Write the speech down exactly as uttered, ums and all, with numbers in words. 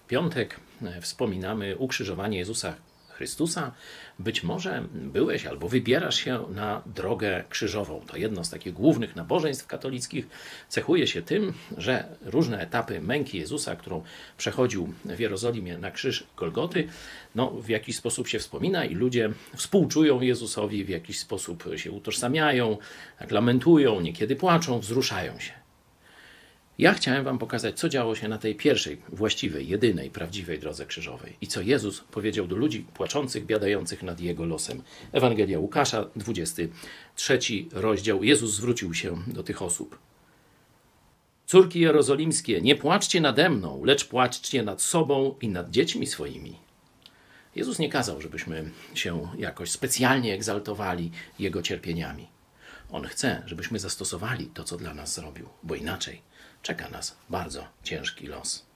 piątek wspominamy ukrzyżowanie Jezusa Chrystusa. Być może byłeś albo wybierasz się na drogę krzyżową. To jedno z takich głównych nabożeństw katolickich. Cechuje się tym, że różne etapy męki Jezusa, którą przechodził w Jerozolimie na krzyż Golgoty, no, w jakiś sposób się wspomina i ludzie współczują Jezusowi, w jakiś sposób się utożsamiają, tak lamentują, niekiedy płaczą, wzruszają się. Ja chciałem wam pokazać, co działo się na tej pierwszej, właściwej, jedynej, prawdziwej drodze krzyżowej i co Jezus powiedział do ludzi płaczących, biadających nad Jego losem. Ewangelia Łukasza, dwudziesty trzeci rozdział. Jezus zwrócił się do tych osób. Córki jerozolimskie, nie płaczcie nade mną, lecz płaczcie nad sobą i nad dziećmi swoimi. Jezus nie kazał, żebyśmy się jakoś specjalnie egzaltowali Jego cierpieniami. On chce, żebyśmy zastosowali to, co dla nas zrobił, bo inaczej czeka nas bardzo ciężki los.